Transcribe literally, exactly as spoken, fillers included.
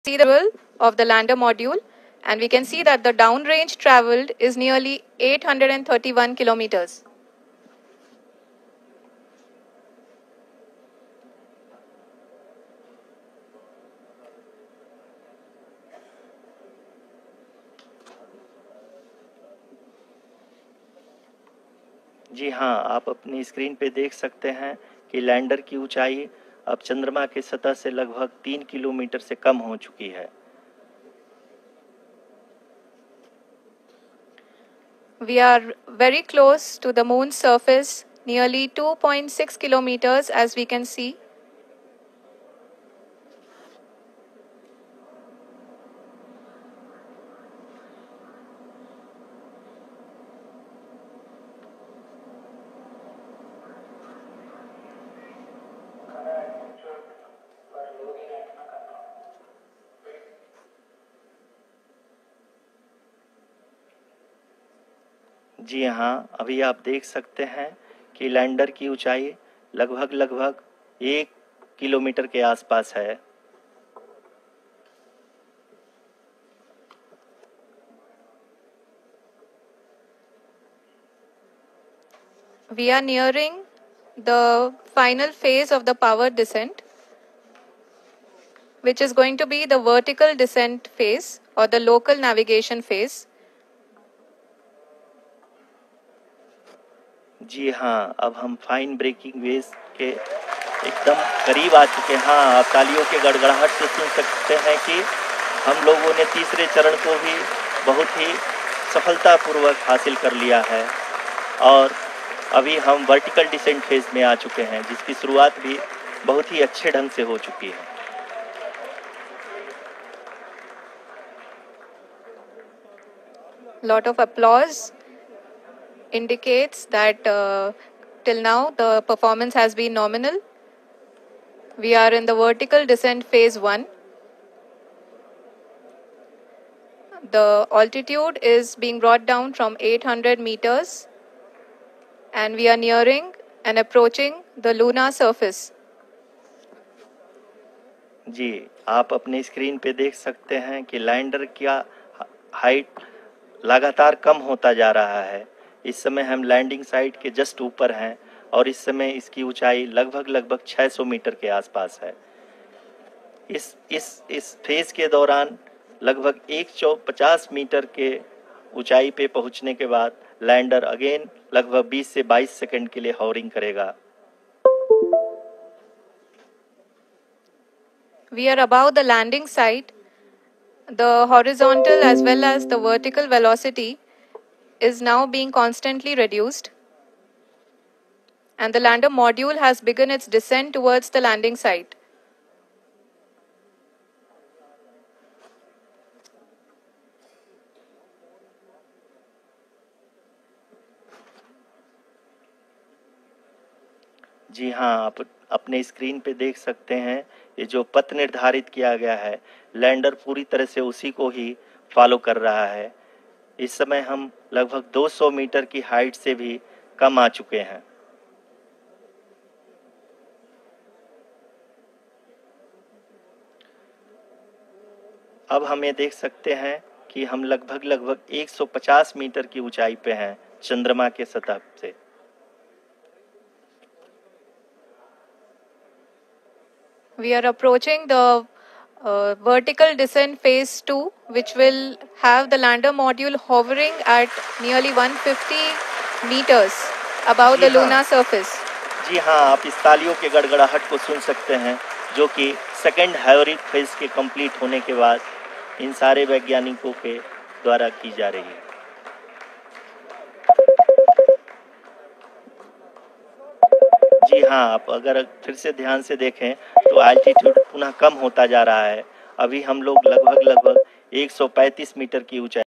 see the level of the lander module, and we can see that the downrange traveled is nearly eight hundred thirty-one kilometers. जी हाँ, आप अपनी screen पे देख सकते हैं कि लैंडर की ऊंचाई अब चंद्रमा की सतह से लगभग तीन किलोमीटर से कम हो चुकी है। We are very close to the moon's surface, nearly two point six kilometers, as we can see. जी हाँ, अभी आप देख सकते हैं कि लैंडर की ऊंचाई लगभग लगभग एक किलोमीटर के आसपास है। We are nearing the final phase of the power descent, which is going to be the vertical descent phase or the local navigation phase. जी हाँ, अब हम फाइन ब्रेकिंग वेव के एकदम करीब आ चुके हैं। हाँ, आप तालियों के गड़गड़ाहट से सुन सकते हैं कि हम लोगों ने तीसरे चरण को भी बहुत ही सफलतापूर्वक हासिल कर लिया है और अभी हम वर्टिकल डिसेंट फेज में आ चुके हैं, जिसकी शुरुआत भी बहुत ही अच्छे ढंग से हो चुकी है। Lot of applause indicates that uh, till now the performance has been nominal. We are in the vertical descent phase one. The altitude is being brought down from eight hundred meters, and we are nearing and approaching the lunar surface. जी, आप अपनी screen पे देख सकते हैं कि lander का height लगातार कम होता जा रहा है। इस समय हम लैंडिंग साइट के जस्ट ऊपर हैं और इस समय इसकी ऊंचाई लगभग लगभग छह सौ मीटर के आसपास है। इस इस इस फेज के दौरान लगभग एक सौ पचास मीटर के ऊंचाई पे पहुंचने के बाद लैंडर अगेन लगभग बीस से बाईस सेकंड के लिए हॉवरिंग करेगा। We are above the landing site. The horizontal as well as the vertical velocity is now being constantly reduced, and the lander module has begun its descent towards the landing site. जी हाँ, आप अपने screen पे देख सकते हैं ये जो पथ निर्धारित किया गया है, लैंडर पूरी तरह से उसी को ही फॉलो कर रहा है। इस समय हम लगभग दो सौ मीटर की हाइट से भी कम आ चुके हैं। अब हम ये देख सकते हैं कि हम लगभग लगभग एक सौ पचास मीटर की ऊंचाई पे हैं चंद्रमा के सतह से। We are approaching the uh, vertical descent phase two, which will have the lander module hovering at nearly one hundred fifty meters above the lunar surface. जी हाँ, आप इस तालियों के गड़गड़ाहट को सुन सकते हैं, जो कि सेकेंड हाइब्रिड फेज के कंप्लीट होने के बाद इन सारे वैज्ञानिकों के द्वारा की जा रही है। जी हाँ, आप अगर फिर से ध्यान से देखें तो एल्टीट्यूड पुनः कम होता जा रहा है। अभी हम लोग लगभग लगभग एक सौ पैंतीस मीटर की ऊंचाई